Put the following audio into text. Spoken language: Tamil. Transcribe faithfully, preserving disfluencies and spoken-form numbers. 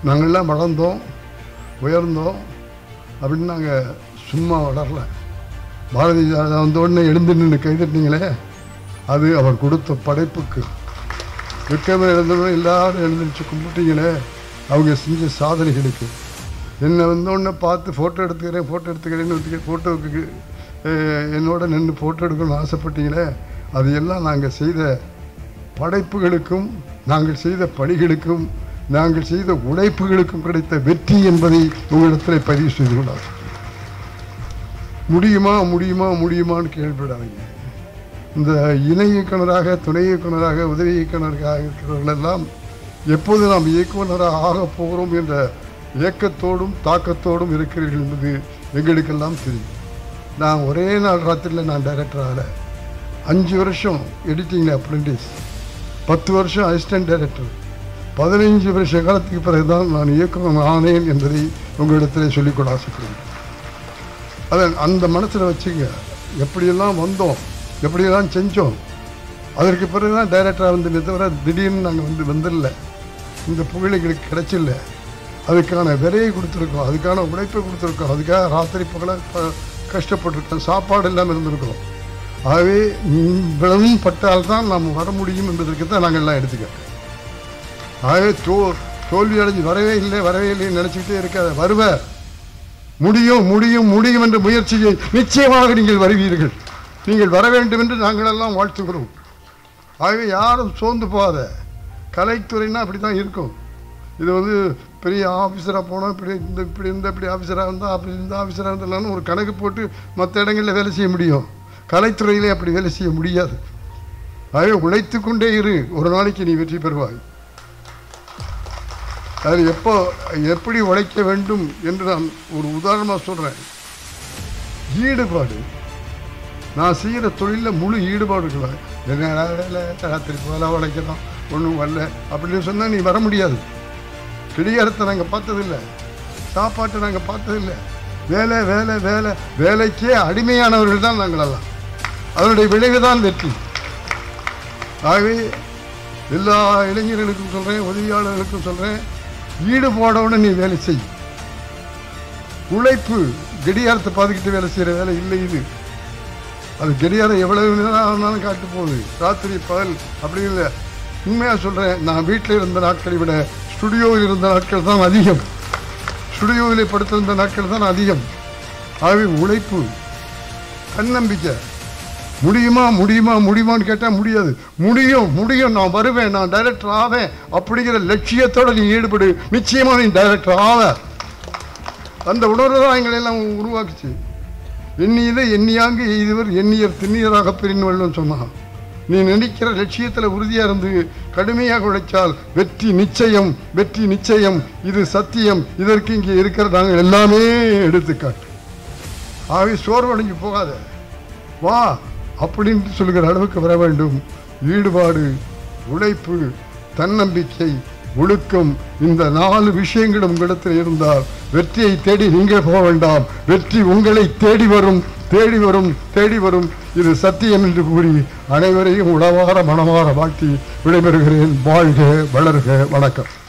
நாங்கள்லாம் வளர்ந்தோம், உயர்ந்தோம் அப்படின்னு நாங்கள் சும்மா வளரல. பாரதி ஜனதா வந்த உடனே எழுந்து நின்று கைதட்டினீங்களே, அது அவர் கொடுத்த படைப்புக்கு. விக்ரமன் எழுந்தவொடனே எல்லாரும் எழுந்துச்சு கும்பிட்டீங்களே, அவங்க செஞ்ச சாதனைகளுக்கு. என்னை வந்தோடனே பார்த்து ஃபோட்டோ எடுத்துக்கிறேன் ஃபோட்டோ எடுத்துக்கிறேன்னு ஃபோட்டோவுக்கு என்னோட நின்று ஃபோட்டோ எடுக்கணும்னு ஆசைப்பட்டீங்களே, அது எல்லாம் நாங்கள் செய்த படைப்புகளுக்கும் நாங்கள் செய்த பணிகளுக்கும் நாங்கள் செய்த உழைப்புகளுக்கும் கிடைத்த வெற்றி என்பதை உங்களிடத்தில் பதிவு செய்து கொள்ளாது. முடியுமா முடியுமா முடியுமான்னு கேள்விப்படாதீங்க. இந்த இணை இயக்குனராக, துணை இயக்குனராக, உதவி இயக்குனராக இருக்கிறவர்களெல்லாம் எப்போது நாம் இயக்குனராக ஆகப் போகிறோம் என்ற இயக்கத்தோடும் தாக்கத்தோடும் இருக்கிறீர்கள் என்பது எங்களுக்கெல்லாம் தெரியும். நான் ஒரே நாள் ராத்திரியில் நான் டைரக்டர் ஆகல. அஞ்சு வருஷம் எடிட்டிங்கில் அப்ரெண்டிஸ், பத்து வருஷம் அசிஸ்டன்ட் டைரக்டர், பதினைஞ்சு வருஷ காலத்துக்கு பிறகுதான் நான் இயக்குனர் ஆனேன் என்பதை உங்களிடத்தில் சொல்லிக்கொள்ள ஆசைப்படுகிறேன். அதை அந்த மனசில் வச்சுங்க. எப்படியெல்லாம் வந்தோம், எப்படியெல்லாம் செஞ்சோம். அதற்கு பிறகு தான் டைரக்டராக வந்து தவிர திடீர்னு நாங்கள் வந்து வந்துடல. இந்த புகழ் எங்களுக்கு கிடைச்சில்ல. அதுக்கான விலையை கொடுத்துருக்கோம், அதுக்கான உழைப்பை கொடுத்துருக்கோம், அதுக்காக ராத்திரி பகல கஷ்டப்பட்டுருக்கோம், சாப்பாடு இல்லாமல் இருந்திருக்கோம். ஆகவே விளவும் பட்டால்தான் நாம் வர முடியும் என்பதற்கு தான் நாங்கள் எல்லாம் எடுத்துக்கிறோம். ஆகவே தோ தோல்வி அடைஞ்சு வரவே இல்லை வரவே இல்லைன்னு நினச்சிக்கிட்டே இருக்காத. வருவ முடியும் முடியும் முடியும் என்ற முயற்சியை நிச்சயமாக நீங்கள் வருவீர்கள். நீங்கள் வர வேண்டும் என்று நாங்கள் எல்லாம் வாழ்த்துகிறோம். ஆகவே யாரும் சோர்ந்து போகாத. கலைத்துறைன்னா அப்படி தான் இருக்கும். இது வந்து பெரிய ஆஃபீஸராக போனால் இப்படி இந்த இப்படி இருந்தால் இப்படி ஆஃபீஸராக இருந்தால் அப்படி இந்த ஆஃபீஸராக இருந்தாலும் ஒரு கணக்கு போட்டு மற்ற இடங்களில் வேலை செய்ய முடியும். கலைத்துறையிலே அப்படி வேலை செய்ய முடியாது. ஆகவே உழைத்து கொண்டே இரு, ஒரு நாளைக்கு நீ வெற்றி பெறுவாய். அது எப்போ எப்படி உழைக்க வேண்டும் என்று நான் ஒரு உதாரணமாக சொல்கிறேன். ஈடுபாடு. நான் செய்கிற தொழிலில் முழு ஈடுபாடு இருக்கலாம். என்ன ராத்திரி போல உழைக்கலாம் ஒன்றும் வரல அப்படின்னு சொன்னால் நீ வர முடியாது. கிடையாரத்தை நாங்கள் பார்த்ததில்லை, சாப்பாட்டை நாங்கள் பார்த்ததில்லை. வேலை வேலை வேலை வேலைக்கே அடிமையானவர்கள் தான் நாங்களெல்லாம். அதனுடைய விளைவு தான் வெற்றி. ஆகவே எல்லா இளைஞர்களுக்கும் சொல்கிறேன், உதவியாளர்களுக்கும் சொல்கிறேன், ஈடுபாடோடு நீ வேலை செய். உழைப்பு கடியாரத்தை பார்த்துக்கிட்டு வேலை செய்கிற வேலை இல்லை இது. அது கடியாரம் எவ்வளவு நேரம் ஆனாலும் காட்டு போகுது, ராத்திரி பகல் அப்படி இல்லை. உண்மையாக சொல்கிறேன், நான் வீட்டில் இருந்த நாட்களை விட ஸ்டுடியோவில் இருந்த நாட்கள் தான் அதிகம். ஸ்டுடியோவில் படுத்திருந்த நாட்கள் தான் அதிகம். ஆகவே உழைப்பு, தன்னம்பிக்கை. முடியுமா முடியுமா முடியுமான்னு கேட்டால் முடியாது. முடியும் முடியும், நான் வருவேன், நான் டைரக்டர் ஆவேன் அப்படிங்கிற லட்சியத்தோடு நீ ஈடுபடு. நிச்சயமாக நீ டைரக்டர் ஆவ. அந்த உணர்வு தான் எங்களை எல்லாம் உருவாக்குச்சு. எண்ணியதை எண்ணியாங்க எய்துவர் எண்ணியர் திண்ணியராக பிரின்வள்ளும் சொன்னான். நீ நினைக்கிற லட்சியத்தில் உறுதியாக இருந்து கடுமையாக உழைச்சால் வெற்றி நிச்சயம், வெற்றி நிச்சயம். இது சத்தியம். இதற்கு இங்கே இருக்கிற நாங்கள் எல்லாமே எடுத்துக்காட்டு. ஆகவே சோர்வடைஞ்சு போகாத, வா அப்படின்னு சொல்லுகிற அளவுக்கு வர வேண்டும். ஈடுபாடு, உழைப்பு, தன்னம்பிக்கை, ஒழுக்கம், இந்த நாலு விஷயங்களும் உங்களிடத்தில் இருந்தால் வெற்றியை தேடி நீங்கள் போக வேண்டாம். வெற்றி உங்களை தேடி வரும், தேடி வரும், தேடி வரும். இது சத்தியம் என்று கூறி அனைவரையும் உளவார மனமாற வாழ்த்தி விடைபெறுகிறேன். வாழ்க, வளர்க, வணக்கம்.